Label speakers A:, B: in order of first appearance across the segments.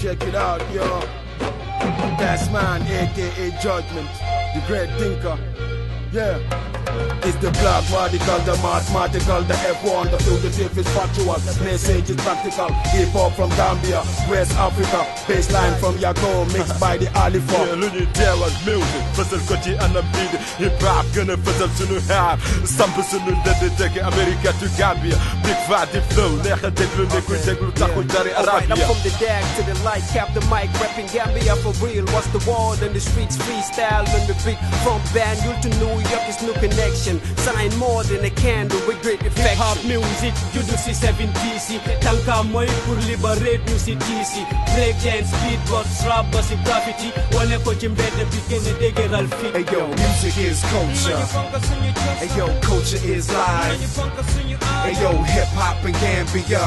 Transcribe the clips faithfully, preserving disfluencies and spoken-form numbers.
A: check it out, yo. That's man, aka Judgment, the great thinker. Yeah. It's the black radical, the mathematical, the F one, the fugitive is factual, message is practical. Hip hop from Gambia, West Africa, baseline from Yago, mixed by the Alifa.
B: Yeah, look at there was music, Fassel Kochi and a beat, hip hop, gonna Fassel Sunu have, Sample Sunu that they take America to Gambia, big fat flow, Necha Teglu, Neku Teglu, Taku Jari Arabia.
C: I'm from the dag to the light, cap the mic, rapping Gambia for real. What's the word in the streets, freestyle on the beat, from Banjul to New York is no connection. Sign more than a candle with great affection.
D: Hip-hop music, you do see seventies. Tanka moi pour liberate music D C. Breakdance, beatbox, rap, basic graffiti. One a coach in bed, the beginning, they get all fit.
A: Hey yo, music is culture. Hey yo, culture is life. Hey yo, hip-hop and Gambia.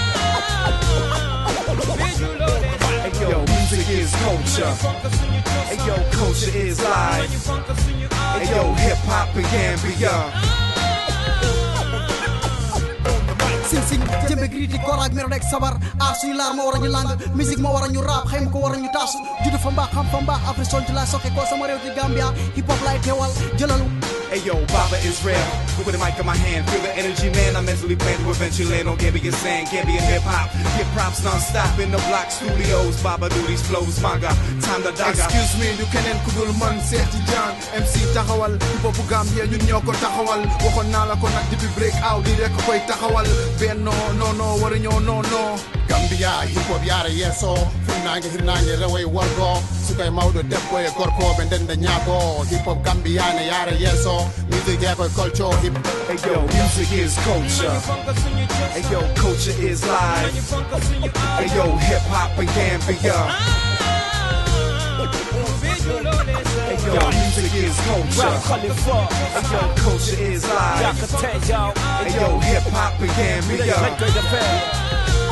A: Hey yo, music is culture. Hey yo, culture is life. Hey yo, hip-hop and Gambia.
E: Sing sing jembe griti korak mero nek sabar asu lar mo wara ñu lang musique mo wara ñu rap xam ko wara ñu tasu judu fa mbax xam fa mbax après son ci la soké ko sama rew ci Gambia hip hop lay teewal jëlalu.
A: Hey yo, Baba is real. With the mic in my hand, feel the energy, man. I'm mentally planned to eventually land on Gambia sand, Gambia hip hop. Get props non-stop in the block studios. Baba do these flows, manga. Time to daga.
F: Excuse me, you can't kudul man Seeti Jan M C taxawal hip hop Gambia ñun ñoko taxawal. Waxon na la ko nak depuis break out di rek koy taxawal. Ben no no no waru ñoo no no.
G: Gambia hip hop yara yeso. Finange hirnange rewe wargo. Sukay mawdo debbo e gorko be ndende ñaako. Hip hop Gambia ne yara yeso. Music echo culture hip.
A: Hey yo, music is culture. Hey yo, culture is life. Hey yo, hip hop and Gambia. Hey yo, music is culture. Hey yo, culture is life. Hey yo, hip hop and Gambia.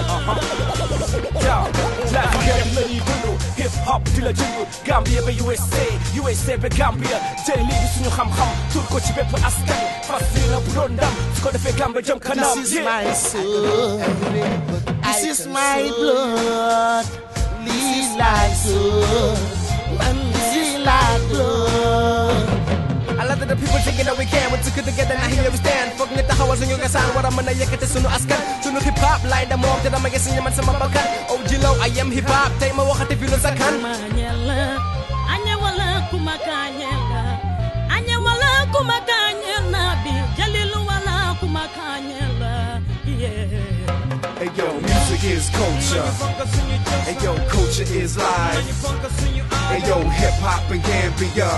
D: Hip hop di la jëngu Gambia ba U S A U S A ba Gambia jël lii suñu xam-xam tur ko ci bépp askan fas yéene bu doon ndam su ko defee Gambia jëm kanam.
E: This is my soul. This is my blood. Lead like soul. And this like blood.
C: A lot of the people thinking that we can, we took it together, now here we stand. Fuck nita hawa suñu gasan, wara mana yekete suñu askan. Suñu hip hop, line the mob, dina magasin yaman sa mabakan. O G Lo, I am hip hop, tay ma wakati filo sa kan.
H: Anya wala kumakanyela, anya wala kumakanyela, bi jalilu wala kumakanyela, yeah.
A: Hey yo, music is culture. Hey yo, culture is life. Hey yo, hip hop and Gambia.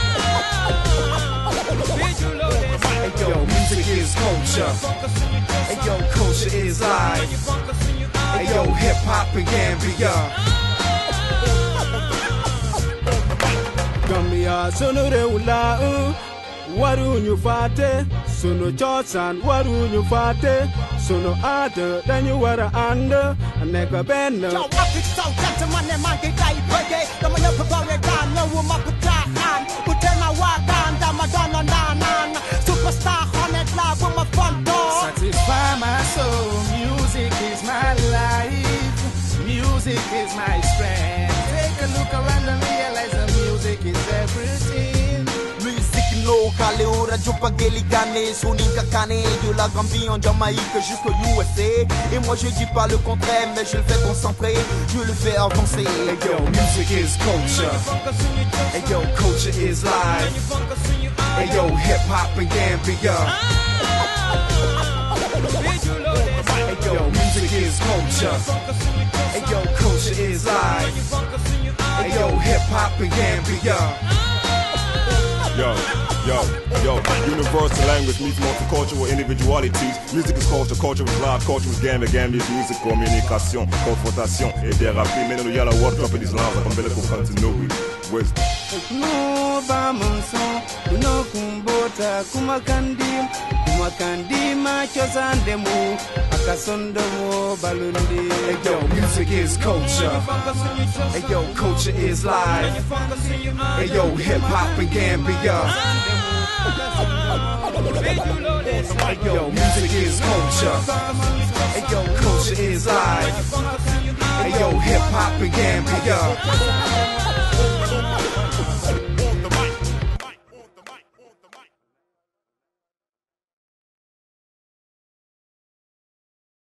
A: Hey yo, music is culture. Hey yo, culture is life. Hey yo, hip hop and Gambia.
I: Gambia sunu reula waru ñu faté sunu cosaan waru ñu faté sunu aada dañu wara ànd nekk benn.
E: Yo, Africa so gentleman ne man kay tay bëgge dama ñëpp bare gaan ñëw ma ko taxaan bu tena wa gaan dama doon naan superstar honet la bu ma fonto.
F: Satisfy my soul. Music is my life. Music is my strength. Take a look around and realize that music is everything.
J: No kale ora jupa geli gane soninka kane de la Gambie en Jamaïque jusqu'au U S A. Et moi je dis pas le contraire mais je le fais concentrer, je le fais avancer.
A: Hey yo, music is culture. Hey yo, culture is life. Hey yo, hip hop and Gambia. Hey yo, music is culture. Hey yo, culture is life. Hey yo, hip hop and Gambia.
B: Yo, yo, yo, universal language meets multicultural individualities. Music is culture, culture is life, culture is Gambia, Gambia is music, communication, confrontation et thérapie. Maintenant, il y a la world cup et des langues, comme belle pour continuer. Wisdom.
I: No bamunso, no kumbota, kumakandi, kumakandi machosandemu, akasondemo balundi.
A: Hey yo, music is culture. Hey yo, culture is life. Hey yo, hip hop and Gambia. Hey yo, music is culture. Hey yo, culture is life. Hey
F: yo, hip hop in Gambia.